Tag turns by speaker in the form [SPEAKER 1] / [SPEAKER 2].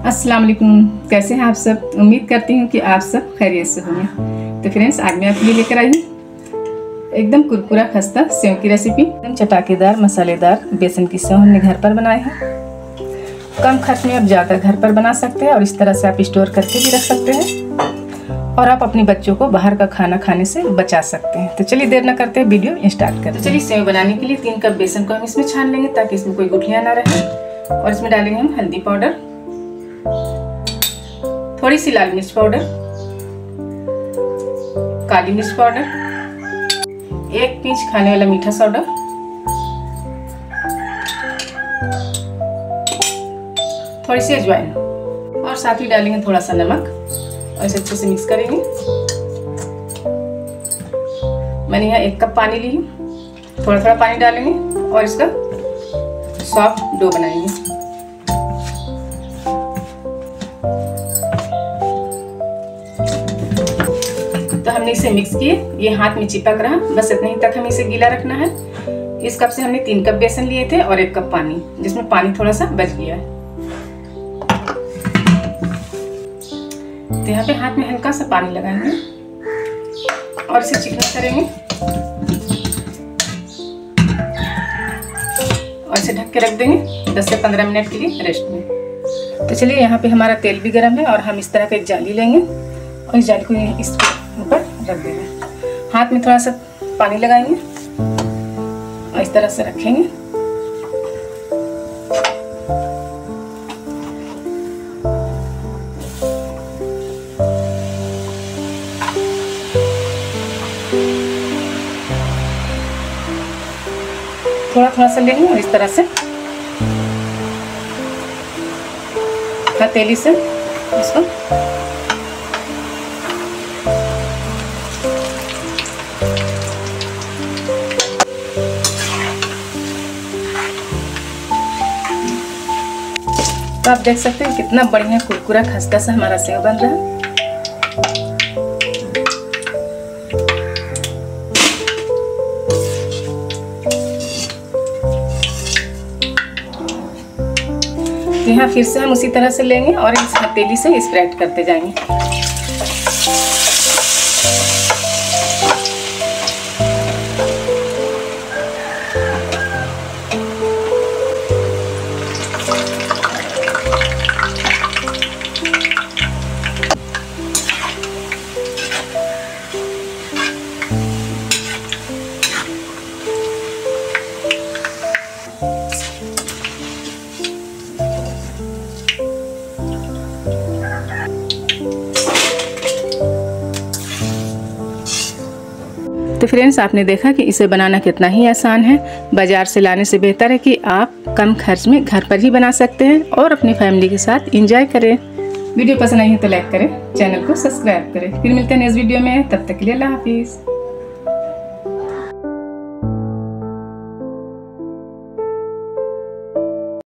[SPEAKER 1] अस्सलाम वालेकुम, कैसे हैं आप सब। उम्मीद करती हूँ कि आप सब खैरियत से होंगे। तो फ्रेंड्स, आज मैं आपके लिए लेकर आई हूँ एकदम कुरकुरा खस्ता सेव की रेसिपी। एकदम चटाकेदार मसालेदार बेसन की सेव हमने घर पर बनाए हैं। कम खर्च में आप ज़्यादा घर पर बना सकते हैं और इस तरह से आप स्टोर करके भी रख सकते हैं और आप अपने बच्चों को बाहर का खाना खाने से बचा सकते हैं। तो चलिए देर न करते हैं, वीडियो स्टार्ट करते हैं। चलिए सेव बनाने के लिए 3 कप बेसन को हम इसमें छान लेंगे ताकि इसमें कोई गुठलियाँ ना रहे। और इसमें डालेंगे हम हल्दी पाउडर, थोड़ी सी लाल मिर्च पाउडर, काली मिर्च पाउडर, 1 पिंच खाने वाला मीठा सोडा, थोड़ी सी अजवाइन और साथ ही डालेंगे थोड़ा सा नमक और इसे अच्छे से मिक्स करेंगे। मैंने यहाँ 1 कप पानी ली हूँ, थोड़ा थोड़ा पानी डालेंगे और इसका सॉफ्ट डो बनाएंगे। तो हमने इसे मिक्स किए, ये हाथ में चिपक रहा, बस इतना ही तक हमें इसे गीला रखना है। इस कप से हमने 3 कप बेसन लिए थे और 1 कप पानी, जिसमें पानी थोड़ा सा बच गया है। तो यहाँ पे हाथ में हल्का सा पानी लगाएंगे और इसे चिकना करेंगे और इसे ढक के रख देंगे 10 से 15 मिनट के लिए रेस्ट में। तो चलिए, यहाँ पे हमारा तेल भी गर्म है और हम इस तरह का एक जाली लेंगे और इस जाली को इस ऊपर रख देंगे। हाथ में थोड़ा सा पानी लगाएंगे और इस तरह से रखेंगे। थोड़ा थोड़ा सा लेंगे और इस तरह से हथेली से इसको तो आप देख सकते हैं कितना बढ़िया कुरकुरा खस्ता सा हमारा सेव बन रहा है। तो यहाँ फिर से हम उसी तरह से लेंगे और इस हथेली से स्प्रेड करते जाएंगे। तो फ्रेंड्स, आपने देखा कि इसे बनाना कितना ही आसान है। बाजार से लाने से बेहतर है कि आप कम खर्च में घर पर ही बना सकते हैं और अपनी फैमिली के साथ एंजॉय करें। वीडियो पसंद आई है तो लाइक करें, चैनल को सब्सक्राइब करें। फिर मिलते हैं नेक्स्ट वीडियो में, तब तक के लिए अल्लाह हाफिज़।